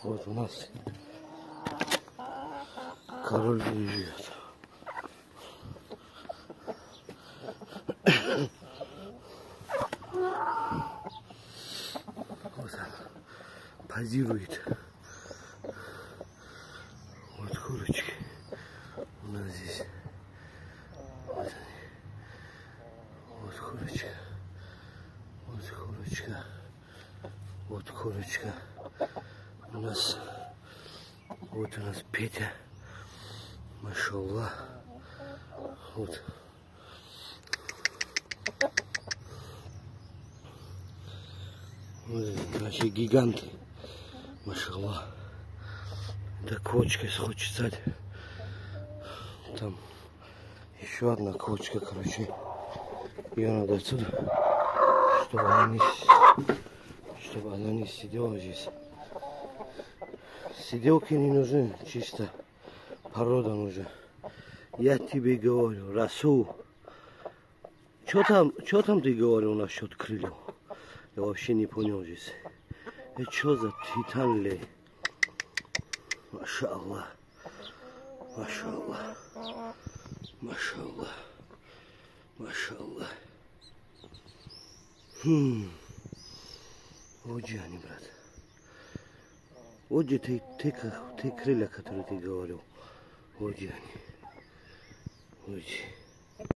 Вот у нас король живет. Вот он позирует. Вот курочки у нас здесь. Вот они. Вот курочка. Вот курочка. Вот курочка. У нас Петя. Машаллах. Вот. Вот вообще гиганты. Машаллах. Да квочка хочет стать. Там еще одна квочка, короче. Ее надо отсюда, чтобы она не сидела здесь. Сиделки не нужны, чисто порода нужна. Я тебе говорю, Расул, что там ты говорил насчет крыльев? Я вообще не понял здесь. Это что за титан лей? Машаллах. Машаллах. Машаллах. Машаллах. Вот же они, брат. Вот же ты крылья, которые ты говорил. Вот же они. Вот же.